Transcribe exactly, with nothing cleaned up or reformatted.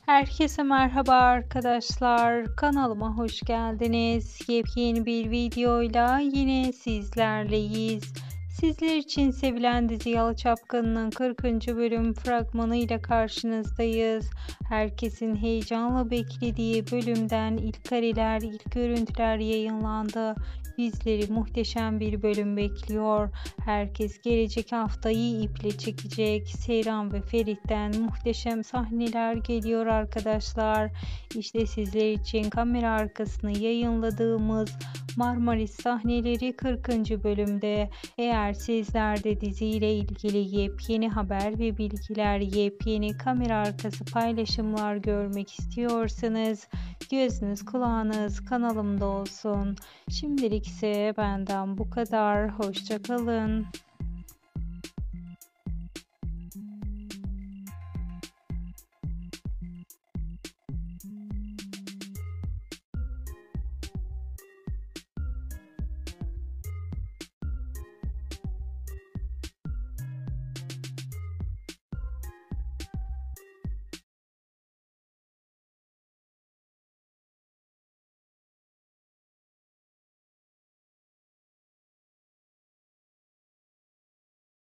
Herkese merhaba arkadaşlar. Kanalıma hoş geldiniz. Yepyeni bir videoyla yine sizlerleyiz. Sizler için sevilen dizi Yalı Çapkını'nın kırkıncı bölüm fragmanı ile karşınızdayız. Herkesin heyecanla beklediği bölümden ilk kareler, ilk görüntüler yayınlandı. Bizleri muhteşem bir bölüm bekliyor. Herkes gelecek haftayı iple çekecek. Seyran ve Ferit'ten muhteşem sahneler geliyor arkadaşlar. İşte sizler için kamera arkasını yayınladığımız Marmaris sahneleri kırkıncı bölümde. Eğer sizler de diziyle ilgili yepyeni haber ve bilgiler, yepyeni kamera arkası paylaşımlar görmek istiyorsanız gözünüz kulağınız kanalımda olsun. Şimdilik ise benden bu kadar. Hoşça kalın.